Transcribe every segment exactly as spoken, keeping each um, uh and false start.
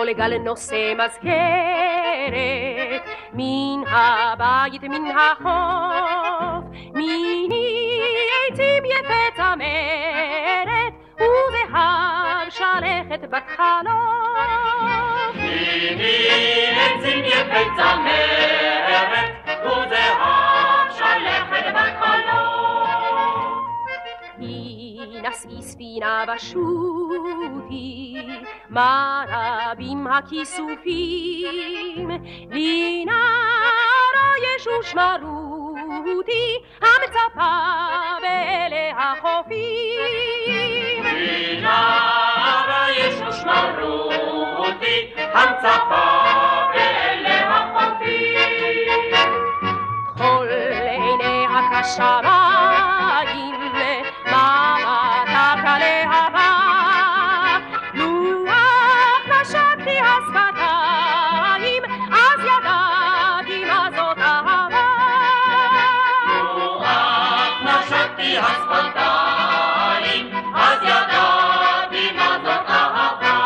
כל גל נושא מזכרת, מן הבית מן החוף, מיני עצים יפה צמרת, וזהב שלכת בת חלוף. מיני עצים יפה צמרת, וזהב שלכת בת חלוף. נשאי ספינה ושוטי, מה רבים הכיסופים, לי נערה יש ושמרותי, המצפה ואלה החופים. לי נערה יש ושמרותי, המצפה ואלה החופים. כל עיניה כשמיים, מבטך להבה, לוח נשקתי השפתיים, אז ידעתי מה זאת אהבה. לוח נשקתי השפתיים, אז ידעתי מה זאת אהבה.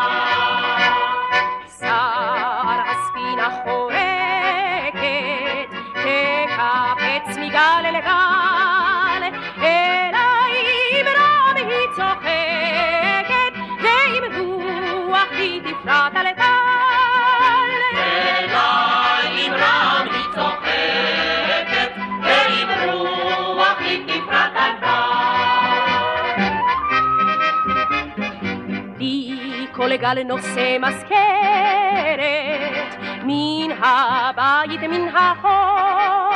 שר הספינה חורקת, תקפץ מגל אל גל, אליי ברם היא צוחקת, ועם רוח היא תפרט על טל. אליי עם רם היא צוחקת, ועם רוח היא תפרט על טל. לי כל גל נושא מזכרת, מן הבית מן החוף,